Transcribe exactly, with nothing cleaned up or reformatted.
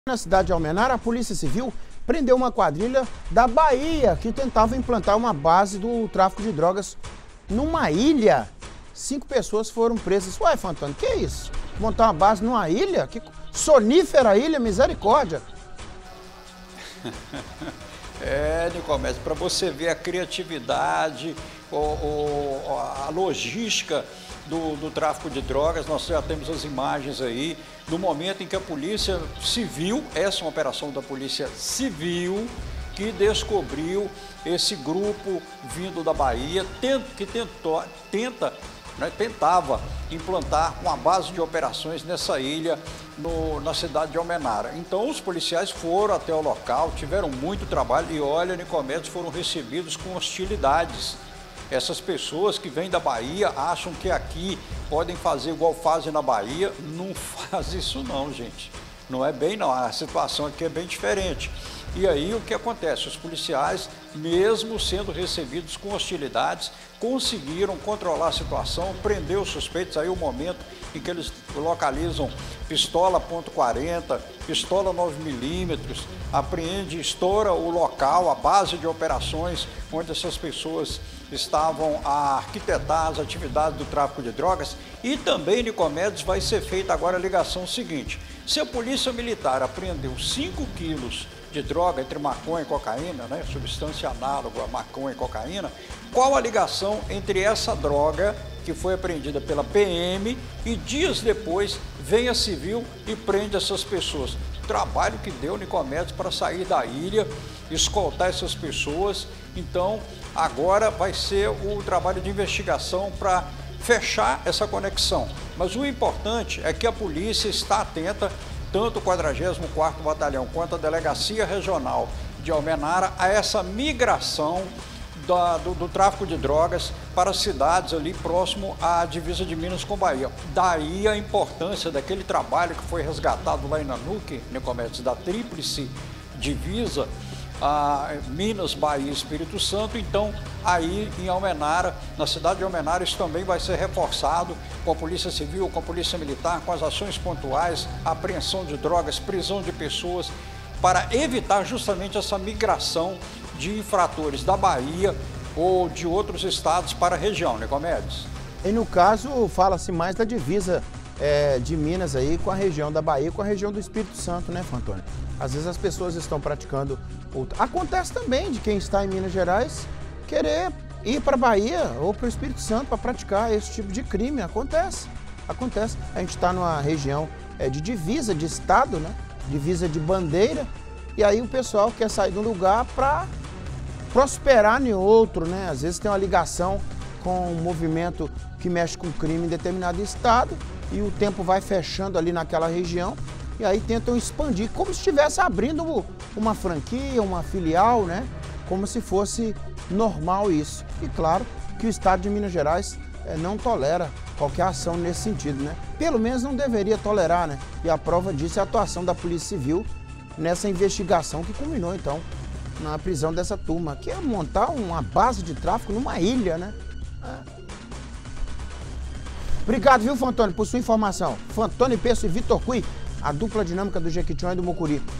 Na cidade de Almenara, a Polícia Civil prendeu uma quadrilha da Bahia que tentava implantar uma base do tráfico de drogas numa ilha. Cinco pessoas foram presas. Ué, Fantônio, que é isso? Montar uma base numa ilha? Que sonífera ilha, misericórdia! É, Nicomedes, para você ver a criatividade, o, o, a logística do, do tráfico de drogas, nós já temos as imagens aí, do momento em que a Polícia Civil, essa é uma operação da Polícia Civil, que descobriu esse grupo vindo da Bahia, que tentou, tenta, né, tentava implantar uma base de operações nessa ilha, no, na cidade de Almenara. Então os policiais foram até o local, tiveram muito trabalho e olha, Nicomedes, foram recebidos com hostilidades. Essas pessoas que vêm da Bahia acham que aqui podem fazer igual fazem na Bahia. Não faz isso não, gente. Não é bem não, a situação aqui é bem diferente. E aí o que acontece? Os policiais, mesmo sendo recebidos com hostilidades, conseguiram controlar a situação, prender os suspeitos. Aí o momento em que eles localizam pistola ponto quarenta, pistola nove milímetros, apreende, estoura o local, a base de operações onde essas pessoas estavam a arquitetar as atividades do tráfico de drogas. E também, Nicomedes, vai ser feita agora a ligação seguinte: se a Polícia Militar apreendeu cinco quilos de droga entre maconha e cocaína, né, substância análoga a maconha e cocaína, qual a ligação entre essa droga que foi apreendida pela P M e dias depois vem a Civil e prende essas pessoas? O trabalho que deu, Nicomedes, para sair da ilha, escoltar essas pessoas. Então agora vai ser o trabalho de investigação para fechar essa conexão. Mas o importante é que a polícia está atenta, tanto o quadragésimo quarto Batalhão quanto a Delegacia Regional de Almenara, a essa migração da, do, do tráfico de drogas para cidades ali próximo à divisa de Minas com Bahia. Daí a importância daquele trabalho que foi resgatado lá em Nanuque, Nicomedes, da tríplice divisa, a Minas, Bahia e Espírito Santo. Então aí em Almenara, na cidade de Almenara, isso também vai ser reforçado com a Polícia Civil, com a Polícia Militar, com as ações pontuais, apreensão de drogas, prisão de pessoas, para evitar justamente essa migração de infratores da Bahia ou de outros estados para a região, Nicomedes. E no caso, fala-se mais da divisa é, de Minas aí com a região da Bahia, com a região do Espírito Santo, né, Fantônio? Às vezes as pessoas estão praticando... Acontece também de quem está em Minas Gerais querer ir para a Bahia ou para o Espírito Santo para praticar esse tipo de crime. Acontece, acontece. A gente está numa região é, de divisa de estado, né? Divisa de bandeira, e aí o pessoal quer sair de um lugar para prosperar em outro, né? Às vezes tem uma ligação com um movimento que mexe com crime em determinado estado e o tempo vai fechando ali naquela região. E aí tentam expandir, como se estivesse abrindo uma franquia, uma filial, né? Como se fosse normal isso. E claro que o estado de Minas Gerais é, não tolera qualquer ação nesse sentido, né? Pelo menos não deveria tolerar, né? E a prova disso é a atuação da Polícia Civil nessa investigação que culminou, então, na prisão dessa turma, que é montar uma base de tráfico numa ilha, né? É. Obrigado, viu, Fantônio, por sua informação. Fantônio Peço e Vitor Cui, a dupla dinâmica do Jequitinhonha e do Mucuri.